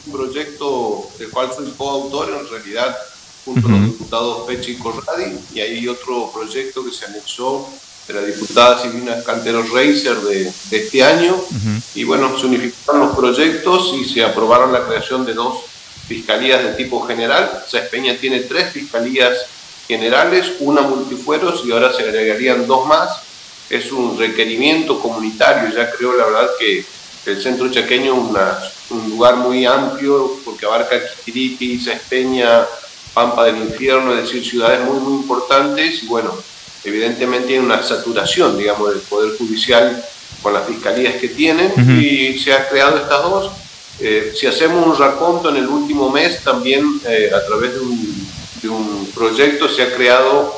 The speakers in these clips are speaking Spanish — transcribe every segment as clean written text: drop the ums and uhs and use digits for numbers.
proyecto del cual soy coautor, en realidad, junto a los diputados Peche y Corradi, y hay otro proyecto que se anexó de la diputada Silvina Cantero Reiser de este año, y bueno, se unificaron los proyectos y se aprobaron la creación de 2 fiscalías de tipo general. Sáenz Peña tiene 3 fiscalías generales, una multifueros, y ahora se agregarían 2 más. Es un requerimiento comunitario. Ya creo, la verdad, que el centro chaqueño es un lugar muy amplio, porque abarca Quitiriqui, Sáenz Peña, Pampa del Infierno, es decir, ciudades muy, muy importantes, y bueno, evidentemente tiene una saturación, digamos, del Poder Judicial con las fiscalías que tienen, y se han creado estas 2. Si hacemos un raconto en el último mes, también a través de un proyecto se ha creado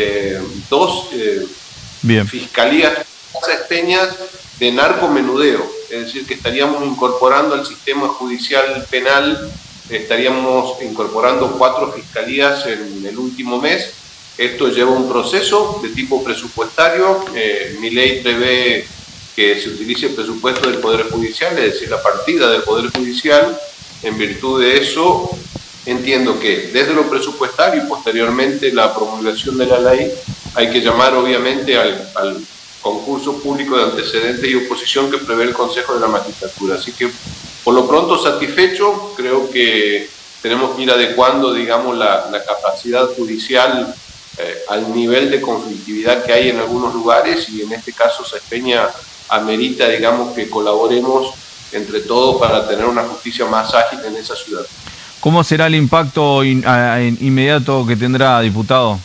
2 fiscalías peñas de narcomenudeo, es decir, que estaríamos incorporando al sistema judicial penal, estaríamos incorporando 4 fiscalías en el último mes. Esto lleva un proceso de tipo presupuestario. Mi ley prevé que se utilice el presupuesto del Poder Judicial, es decir, la partida del Poder Judicial. En virtud de eso, entiendo que desde lo presupuestario y posteriormente la promulgación de la ley, hay que llamar obviamente al concurso público de antecedentes y oposición que prevé el Consejo de la Magistratura. Así que, por lo pronto, satisfecho. Creo que tenemos que ir adecuando, digamos, la capacidad judicial al nivel de conflictividad que hay en algunos lugares, y en este caso Sáenz Peña amerita, digamos, que colaboremos entre todos para tener una justicia más ágil en esa ciudad. ¿Cómo será el impacto inmediato que tendrá, diputado?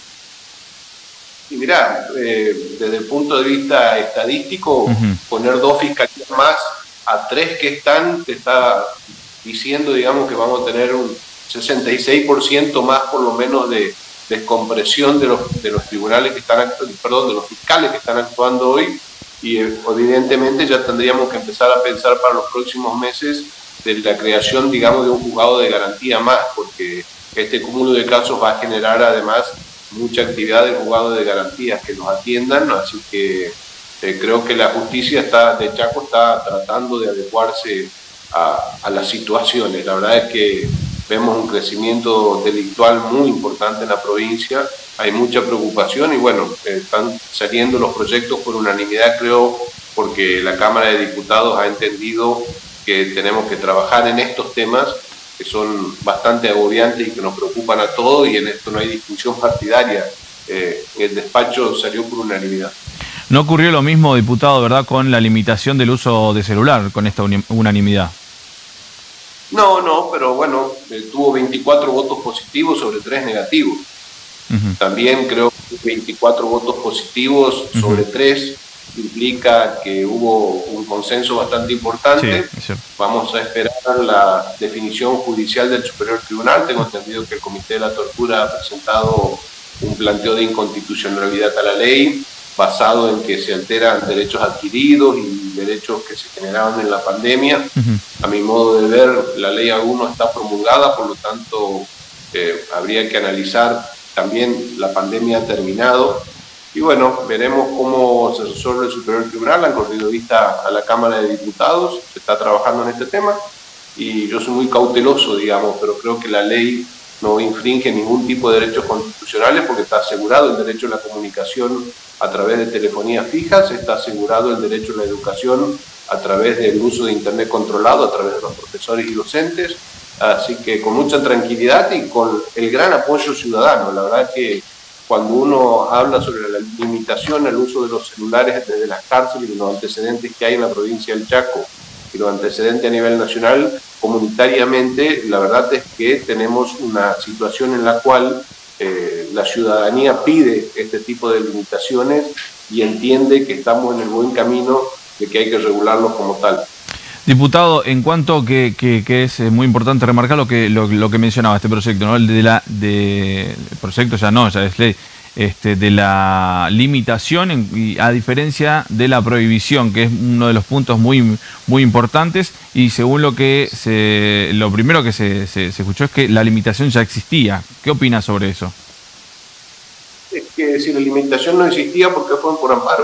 Y mirá, desde el punto de vista estadístico, poner 2 fiscalías más a 3 que están, te está diciendo, digamos, que vamos a tener un 66% más, por lo menos, de descompresión de los tribunales que están, perdón, de los fiscales que están actuando hoy, y evidentemente ya tendríamos que empezar a pensar para los próximos meses de la creación, digamos, de un juzgado de garantía más, porque este cúmulo de casos va a generar además mucha actividad del juzgado de garantías que los atiendan. Así que creo que la justicia de Chaco está tratando de adecuarse a las situaciones. La verdad es que vemos un crecimiento delictual muy importante en la provincia, hay mucha preocupación, y bueno, están saliendo los proyectos por unanimidad, creo, porque la Cámara de Diputados ha entendido que tenemos que trabajar en estos temas que son bastante agobiantes y que nos preocupan a todos, y en esto no hay discusión partidaria. El despacho salió por unanimidad. No ocurrió lo mismo, diputado, ¿verdad?, con la limitación del uso de celular, con esta unanimidad. No, pero bueno, tuvo 24 votos positivos sobre 3 negativos. También creo que 24 votos positivos sobre 3 implica que hubo un consenso bastante importante. Sí, vamos a esperar la definición judicial del Superior Tribunal. Tengo entendido que el Comité de la Tortura ha presentado un planteo de inconstitucionalidad a la ley, basado en que se alteran derechos adquiridos y derechos que se generaban en la pandemia. A mi modo de ver, la ley aún no está promulgada, por lo tanto habría que analizar también la pandemia ha terminado. Y bueno, veremos cómo se resuelve el Superior Tribunal. Han corrido vista a la Cámara de Diputados, se está trabajando en este tema, y yo soy muy cauteloso, digamos, pero creo que la ley no infringe ningún tipo de derechos constitucionales, porque está asegurado el derecho a la comunicación a través de telefonías fijas, está asegurado el derecho a la educación a través del uso de Internet controlado, a través de los profesores y docentes. Así que con mucha tranquilidad y con el gran apoyo ciudadano. La verdad que cuando uno habla sobre la limitación al uso de los celulares desde las cárceles y los antecedentes que hay en la provincia del Chaco y los antecedentes a nivel nacional, comunitariamente, la verdad es que tenemos una situación en la cual la ciudadanía pide este tipo de limitaciones y entiende que estamos en el buen camino de que hay que regularlos como tal. Diputado, en cuanto que es muy importante remarcar lo que mencionaba este proyecto, ¿no? El proyecto ya es ley, de la limitación, a diferencia de la prohibición, que es uno de los puntos muy importantes, y según lo primero que se escuchó es que la limitación ya existía. ¿Qué opina sobre eso? Es que si la limitación no existía, ¿por qué fue por amparo?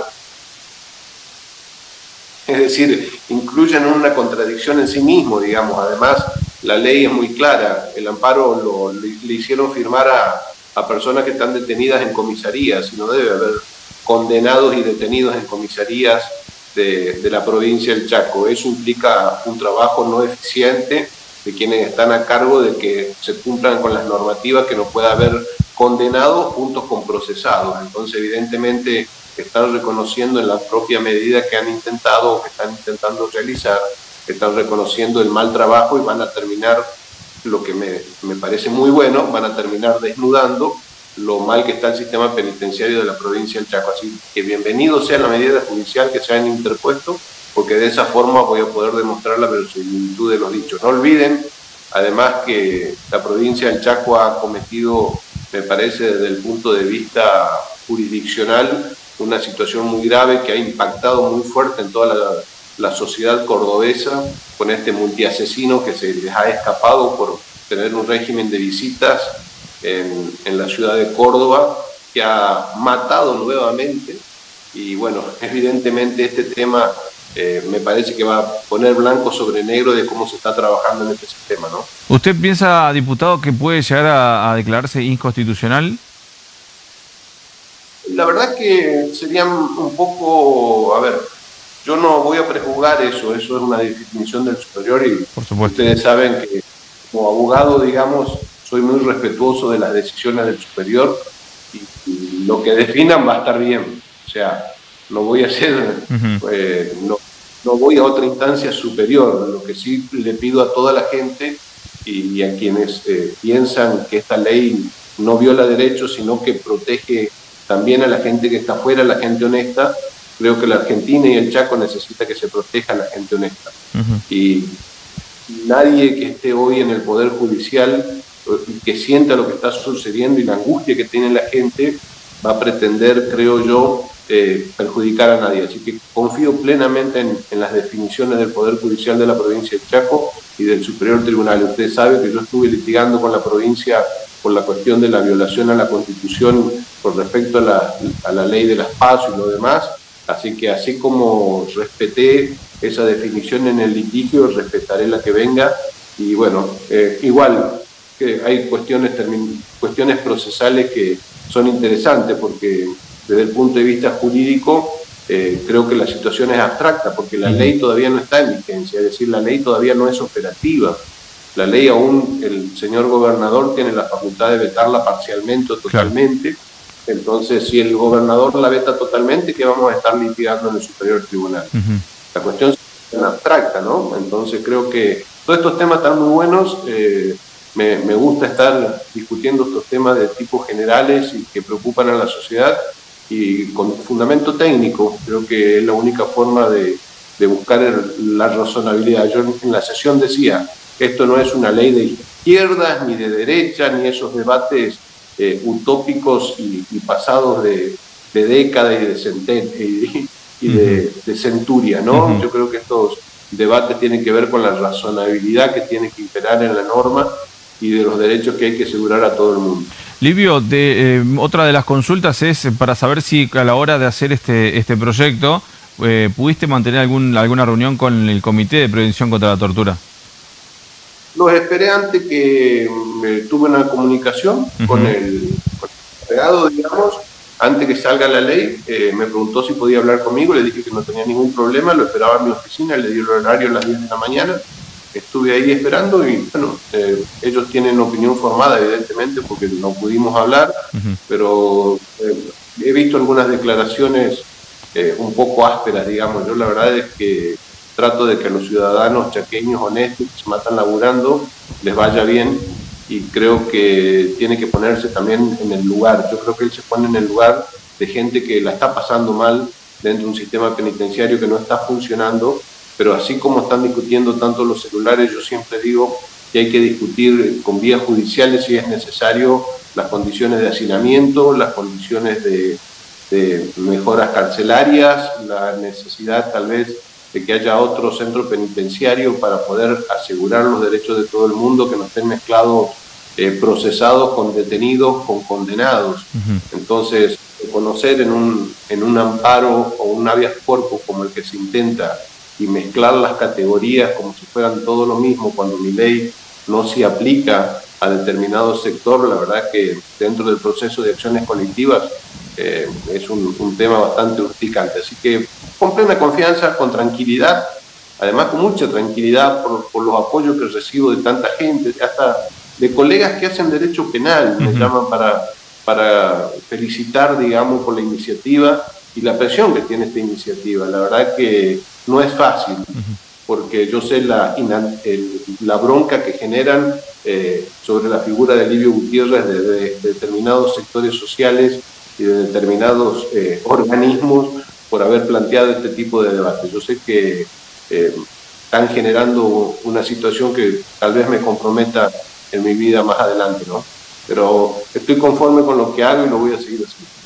Es decir, incluyen una contradicción en sí mismo, digamos. Además, la ley es muy clara. El amparo le hicieron firmar a personas que están detenidas en comisarías, y no debe haber condenados y detenidos en comisarías de la provincia del Chaco. Eso implica un trabajo no eficiente de quienes están a cargo de que se cumplan con las normativas, que no pueda haber condenados juntos con procesados. Entonces, evidentemente, están reconociendo en la propia medida que han intentado o que están intentando realizar, están reconociendo el mal trabajo y van a terminar, lo que me parece muy bueno, van a terminar desnudando lo mal que está el sistema penitenciario de la provincia del Chaco. Así que bienvenido sea la medida judicial que se han interpuesto, porque de esa forma voy a poder demostrar la verosimilitud de los dichos. No olviden, además, que la provincia del Chaco ha cometido, me parece, desde el punto de vista jurisdiccional, una situación muy grave que ha impactado muy fuerte en toda la sociedad cordobesa, con este multiasesino que se les ha escapado por tener un régimen de visitas en la ciudad de Córdoba, que ha matado nuevamente. Y bueno, evidentemente este tema me parece que va a poner blanco sobre negro de cómo se está trabajando en este sistema, ¿no? ¿Usted piensa, diputado, que puede llegar a declararse inconstitucional? La verdad que sería un poco, a ver, yo no voy a prejuzgar eso es una definición del superior, y por supuesto, ustedes saben que como abogado, digamos, soy muy respetuoso de las decisiones del superior, y lo que definan va a estar bien. O sea, no voy a hacer, no voy a otra instancia superior. Lo que sí le pido a toda la gente y a quienes piensan que esta ley no viola derechos, sino que protege también a la gente que está afuera, a la gente honesta. Creo que la Argentina y el Chaco necesita que se proteja a la gente honesta. Y nadie que esté hoy en el Poder Judicial y que sienta lo que está sucediendo y la angustia que tiene la gente va a pretender, creo yo, perjudicar a nadie. Así que confío plenamente en las definiciones del Poder Judicial de la provincia de Chaco y del Superior Tribunal. Usted sabe que yo estuve litigando con la provincia por la cuestión de la violación a la Constitución con respecto a la ley de las PASO y lo demás. Así que así como respeté esa definición en el litigio, respetaré la que venga. Y bueno, igual que hay cuestiones procesales que son interesantes, porque desde el punto de vista jurídico creo que la situación es abstracta, porque la ley todavía no está en vigencia, es decir, la ley todavía no es operativa. La ley aún, el señor gobernador tiene la facultad de vetarla parcialmente o totalmente. Claro. Entonces, si el gobernador la veta totalmente, ¿qué vamos a estar litigando en el Superior Tribunal? La cuestión es abstracta, ¿no? Entonces creo que todos estos temas están muy buenos. Me gusta estar discutiendo estos temas de tipo generales y que preocupan a la sociedad, y con fundamento técnico. Creo que es la única forma de buscar la razonabilidad. Yo en la sesión decía, esto no es una ley de izquierdas, ni de derecha, ni esos debates utópicos y pasados de décadas y de centuria, ¿no? Yo creo que estos debates tienen que ver con la razonabilidad que tiene que imperar en la norma y de los derechos que hay que asegurar a todo el mundo. Livio, otra de las consultas es para saber si a la hora de hacer este proyecto pudiste mantener alguna reunión con el Comité de Prevención contra la Tortura. Los esperé antes que tuve una comunicación con el delegado, digamos, antes que salga la ley. Me preguntó si podía hablar conmigo, le dije que no tenía ningún problema, lo esperaba en mi oficina, le di el horario a las 10 de la mañana. Estuve ahí esperando y bueno, ellos tienen opinión formada, evidentemente, porque no pudimos hablar, pero he visto algunas declaraciones un poco ásperas, digamos. Yo la verdad es que trato de que a los ciudadanos chaqueños honestos que se matan laburando les vaya bien, y creo que tiene que ponerse también en el lugar. Yo creo que él se pone en el lugar de gente que la está pasando mal dentro de un sistema penitenciario que no está funcionando. Pero así como están discutiendo tanto los celulares, yo siempre digo que hay que discutir con vías judiciales, si es necesario, las condiciones de hacinamiento, las condiciones de mejoras carcelarias, la necesidad tal vez de que haya otro centro penitenciario para poder asegurar los derechos de todo el mundo, que no estén mezclados procesados con detenidos, con condenados. Entonces, conocer en un amparo o un habeas corpus como el que se intenta, y mezclar las categorías como si fueran todo lo mismo, cuando mi ley no se aplica a determinado sector, la verdad que dentro del proceso de acciones colectivas es un tema bastante urticante. Así que con plena confianza, con tranquilidad, además con mucha tranquilidad por los apoyos que recibo de tanta gente, hasta de colegas que hacen derecho penal, me llaman para felicitar, digamos, por la iniciativa y la presión que tiene esta iniciativa. La verdad que no es fácil, porque yo sé la bronca que generan sobre la figura de Livio Gutiérrez de determinados sectores sociales y de determinados organismos por haber planteado este tipo de debate. Yo sé que están generando una situación que tal vez me comprometa en mi vida más adelante, ¿no? Pero estoy conforme con lo que hago y lo voy a seguir haciendo.